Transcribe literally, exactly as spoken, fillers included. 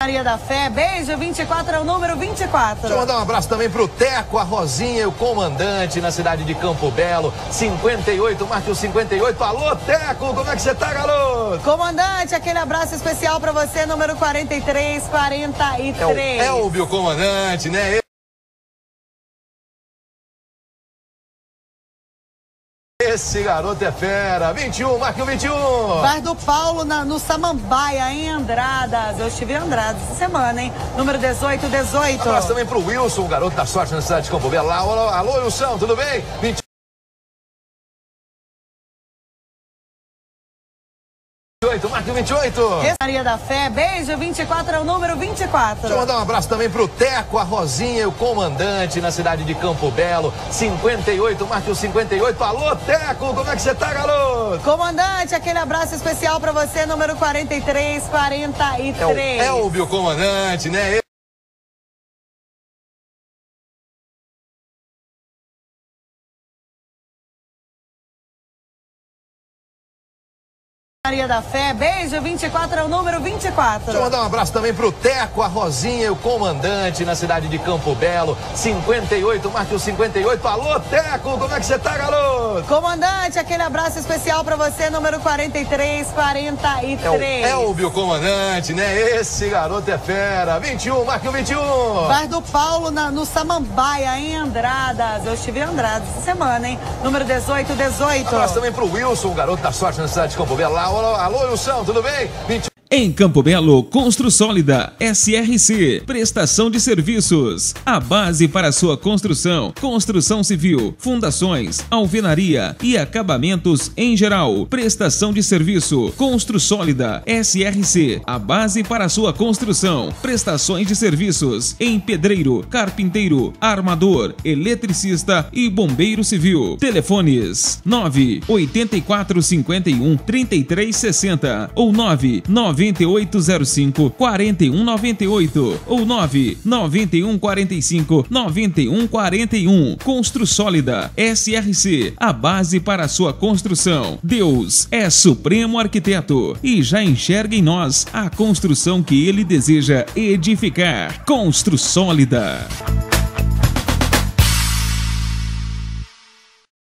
Maria da Fé, beijo, vinte e quatro é o número vinte e quatro. Deixa eu mandar um abraço também pro Teco, a Rosinha e o comandante na cidade de Campo Belo, cinquenta e oito, marque o cinquenta e oito. Alô, Teco, como é que você tá, garoto? Comandante, aquele abraço especial pra você, número quarenta e três quarenta e três. É o Elbio, comandante, né? Esse garoto é fera. vinte e um, marque o vinte e um. Bar do Paulo na, no Samambaia, em Andradas. Eu estive em Andradas essa semana, hein? Número dezoito dezoito. Um abraço também pro Wilson, o garoto da sorte na cidade de Campo Belo. Alô, alô, Wilson, tudo bem? vinte e oito, marque o vinte e oito. Maria da Fé, beijo, vinte e quatro é o número vinte e quatro. Deixa eu mandar um abraço também pro Teco, a Rosinha e o comandante na cidade de Campo Belo, cinquenta e oito, marque o cinquenta e oito. Alô, Teco, como é que você tá, garoto? Comandante, aquele abraço especial pra você, número quarenta e três quarenta e três. É o Elbio, comandante, né? Maria da Fé, beijo, vinte e quatro é o número vinte e quatro. Deixa eu mandar um abraço também pro Teco, a Rosinha e o comandante na cidade de Campo Belo, cinquenta e oito, marque o cinquenta e oito. Alô, Teco, como é que você tá, garoto? Comandante, aquele abraço especial pra você, número quarenta e três quarenta e três. É o Elbio, comandante, né? Esse garoto é fera. vinte e um, marque o vinte e um. Bar do Paulo na, no Samambaia, em Andradas. Eu estive em Andradas essa semana, hein? Número dezoito dezoito. Um abraço também pro Wilson, o garoto da sorte na cidade de Campo Belo. Alô, alô, Wilson, tudo bem? vinte... Em Campo Belo, Construsólida, S R C, prestação de serviços, a base para sua construção, construção civil, fundações, alvenaria e acabamentos em geral, prestação de serviço, Construsólida, S R C, a base para sua construção, prestações de serviços em pedreiro, carpinteiro, armador, eletricista e bombeiro civil. Telefones nove oito quatro cinco um, três três seis zero ou nove nove oito zero cinco, quatro um nove oito ou nove nove um quatro cinco, nove um quatro um. Construsólida, S R C, a base para a sua construção. Deus é Supremo Arquiteto e já enxerga em nós a construção que Ele deseja edificar. Construsólida.